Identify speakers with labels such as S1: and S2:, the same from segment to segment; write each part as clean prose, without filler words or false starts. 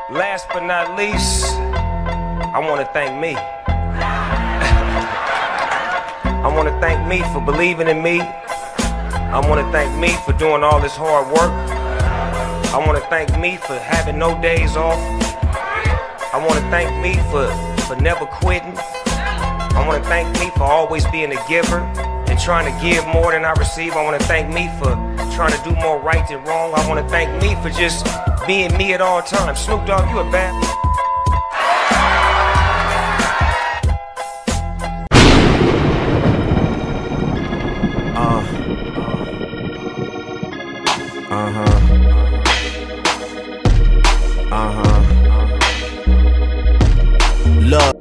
S1: Last but not least, I want to thank me. I want to thank me for believing in me. I want to thank me for doing all this hard work. I want to thank me for having no days off. I want to thank me for never quitting. I want to thank me for always being a giver and trying to give more than I receive. I want to thank me for trying to do more right than wrong. I want to thank me for just being me at all times. Snoop Dogg, you a bad...
S2: Love.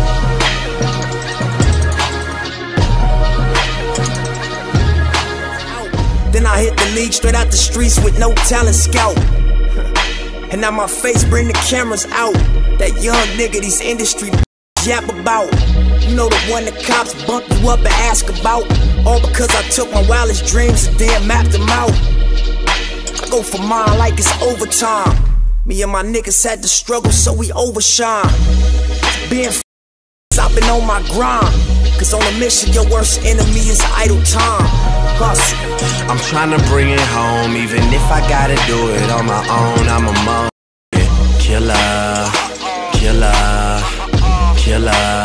S2: Then I hit the league straight out the streets with no talent scout. And now my face bring the cameras out. That young nigga these industry yap about. You know the one the cops bump you up and ask about. All because I took my wildest dreams and then mapped them out. I go for mine like it's overtime. Me and my niggas had to struggle so we overshine. Being I've been on my grind. Cause on a mission your worst enemy is idle time. Hustle.
S3: I'm tryna bring it home, even if I gotta do it on my own. I'm a killer, killer, killer.